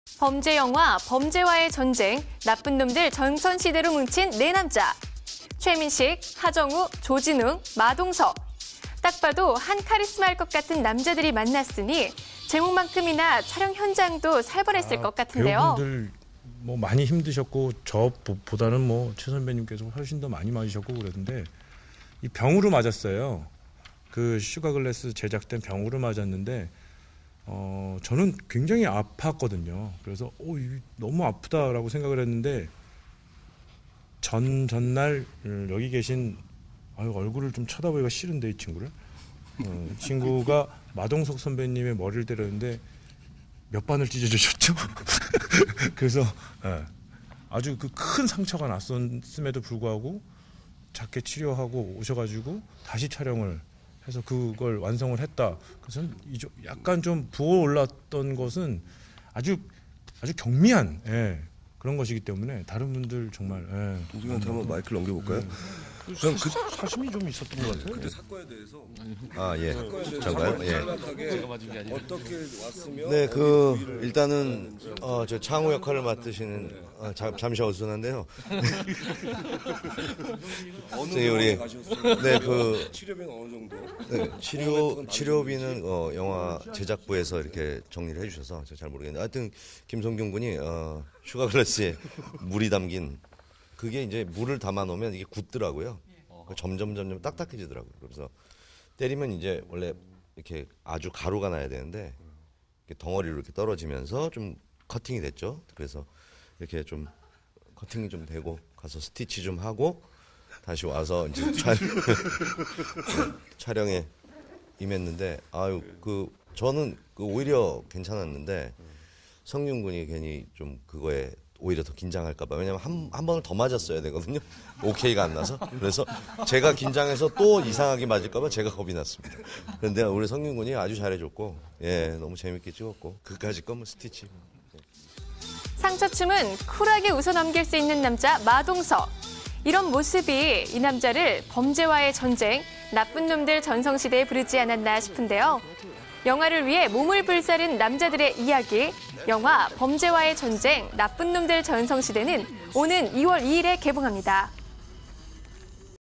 범죄 영화 범죄와의 전쟁, 나쁜 놈들 전선시대로 뭉친 네 남자. 최민식, 하정우, 조진웅, 마동석. 딱 봐도 한 카리스마일 것 같은 남자들이 만났으니 제목만큼이나 촬영 현장도 살벌했을 것 같은데요. 배우분들 뭐 많이 힘드셨고 저보다는 뭐 최 선배님께서 훨씬 더 많이 맞으셨고 그랬는데 이 병으로 맞았어요. 그 슈가글래스 제작된 병으로 맞았는데 저는 굉장히 아팠거든요. 그래서 너무 아프다라고 생각을 했는데 전날 여기 계신 얼굴을 좀 쳐다보기가 싫은데 이 친구를 친구가 마동석 선배님의 머리를 때렸는데 몇 반을 찢어주셨죠. 그래서 아주 그 큰 상처가 났음에도 불구하고 작게 치료하고 오셔가지고 다시 촬영을 해서 그걸 완성을 했다. 그래서 약간 좀 부어올랐던 것은 아주 경미한 그런 것이기 때문에 다른 분들 정말 동생한테 한번 마이크를 넘겨볼까요? 그냥 그 사심이 좀 있었던 것 같아요. 그때 사건에 대해서 잠깐요. 정확하게 어떻게 왔으면 네, 일단은 저 창우 역할을 맡으시는 잠시 어수선한데요. 어느 우리 병원에 가셨어요? 네, 치료비는 어느 정도? 네, 치료비는 영화 제작부에서 이렇게 정리를 해주셔서 제가 잘 모르겠는데 하여튼 김성균 군이 슈가글래스에 물이 담긴 그게 이제 물을 담아 놓으면 이게 굳더라고요. 점점 딱딱해지더라고요. 그래서 때리면 이제 원래 이렇게 아주 가루가 나야 되는데 이렇게 덩어리로 이렇게 떨어지면서 좀 커팅이 됐죠. 그래서 이렇게 좀 커팅이 좀 되고 가서 스티치 좀 하고 다시 와서 이제 촬영에 임했는데 저는 오히려 괜찮았는데 성윤 군이 괜히 좀 그거에 오히려 더 긴장할까봐. 왜냐면 한 번을 더 맞았어야 되거든요. 오케이가 안 나서. 그래서 제가 긴장해서 또 이상하게 맞을까봐 제가 겁이 났습니다. 그런데 우리 성윤 군이 아주 잘해줬고, 너무 재밌게 찍었고, 그까짓 건 뭐 스티치. 상처춤은 쿨하게 웃어넘길 수 있는 남자 마동석. 이런 모습이 이 남자를 범죄와의 전쟁, 나쁜 놈들 전성시대에 부르지 않았나 싶은데요. 영화를 위해 몸을 불사른 남자들의 이야기, 영화 범죄와의 전쟁, 나쁜 놈들 전성시대는 오는 2월 2일에 개봉합니다.